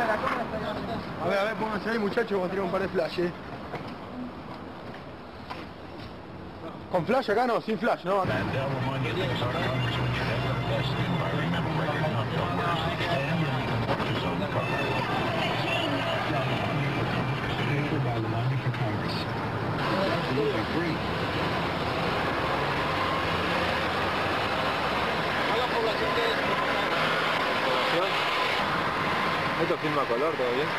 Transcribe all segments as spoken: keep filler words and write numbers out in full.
A ver, a ver, pónganse ahí, muchachos, vamos a tirar un par de flashes. ¿Con flash acá no? Sin flash, ¿no? Esto filma color, ¿todo bien?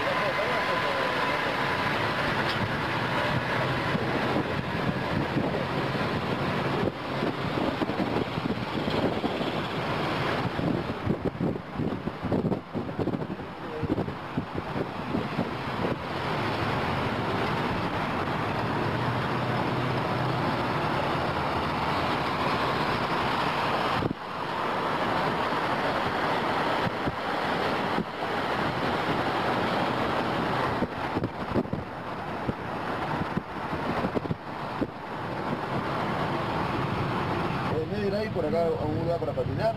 Ir por acá a un lugar para patinar.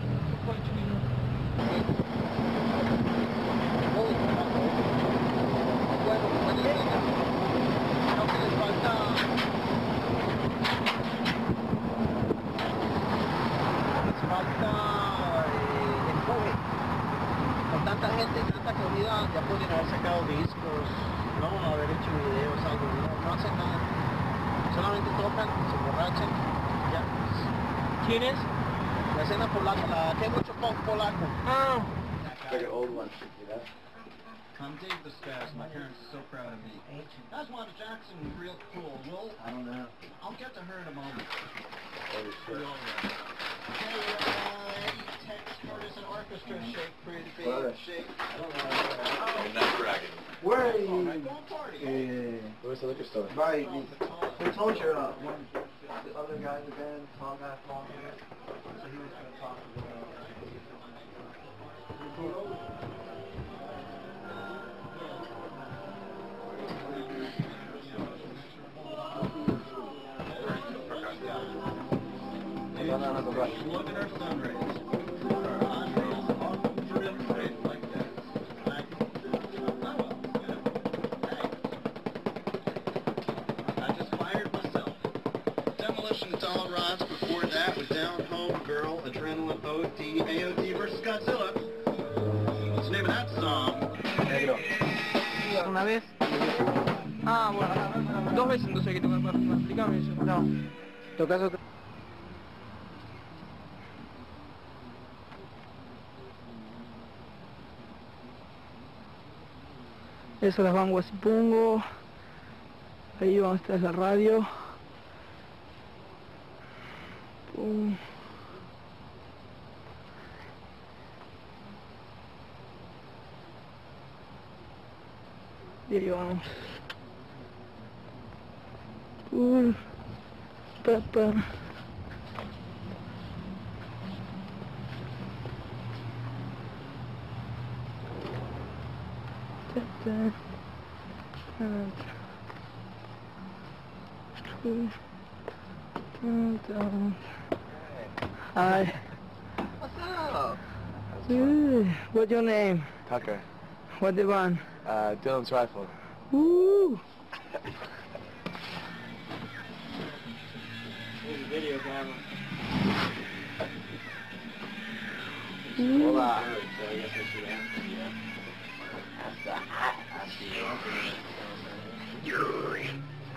Con tanta gente y tanta comida ya pueden haber sacado discos, no haber hecho videos, algo, no, no hacen nada, solamente tocan, se emborrachan, ya. ¿Quién es? La escena polaca, la que hay mucho pop polaco. Ah. Like an old one, you know? I'm Dave Viscaz, my parents are so proud of me. That's Wanda Jackson, real cool. Well, I don't know. I'll get to her in a moment. Holy shit. Hey, uh, Tex Curtis and Orchestra, shake pretty big, What? shake. I don't know. I'm not bragging. Where are All right, you? go party. Eh, where's the liquor store? Right. Who told you uh, one the other guy in the band, tall guy, long hair? So he was going to talk to the No, no, no, no, right. Look at our sun rays. Our Andre's awesome real great like that. Like, oh well, you know. Hey. I just fired myself. Demolition Tall Rods before that was Down Home Girl, Adrenaline O D, A O D versus Godzilla. What's the name of that song? Negro. Una vez. Ah, bueno. Dos veces entonces hay que tocar para filmar. Explícame eso. No. Tocas otra. Eso las van Guasipungo. Ahí vamos a estar la radio. Pum. Y ahí vamos. Pum. Papá. Hi. What's up? Good. What's your name? Tucker. What the band? Uh, Dylan's Rifle. Woo! Here's a video camera. Hola. So I guess I should answer you. That's the hot. I see you.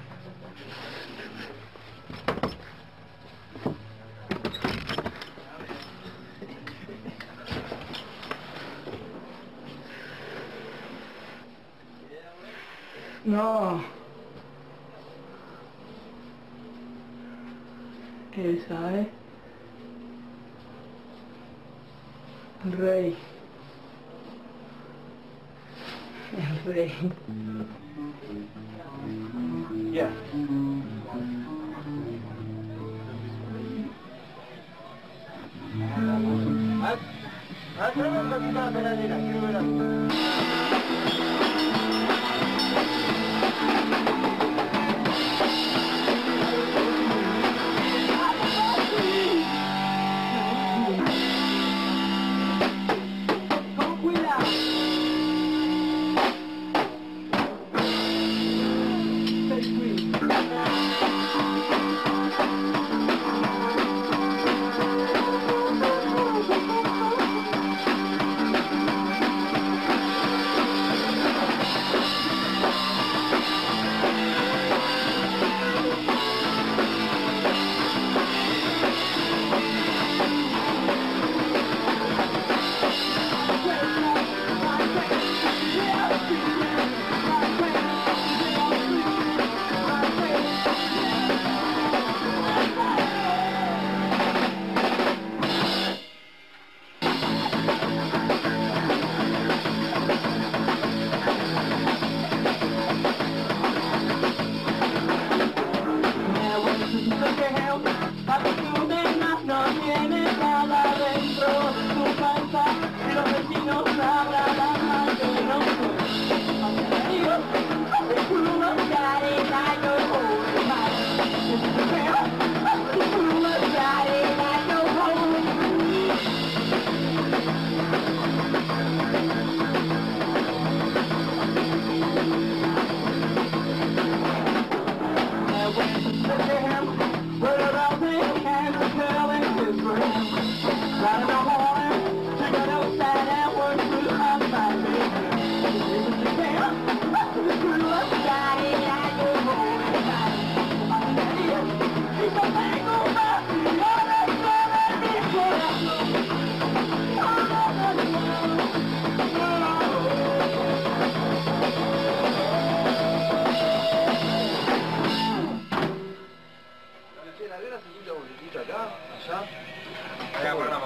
No. Esa es el rey. El rey. Yeah. Ah, ah, no, no, no, no, peladera, quiero ver a...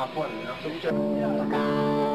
más fuerte, ¿no?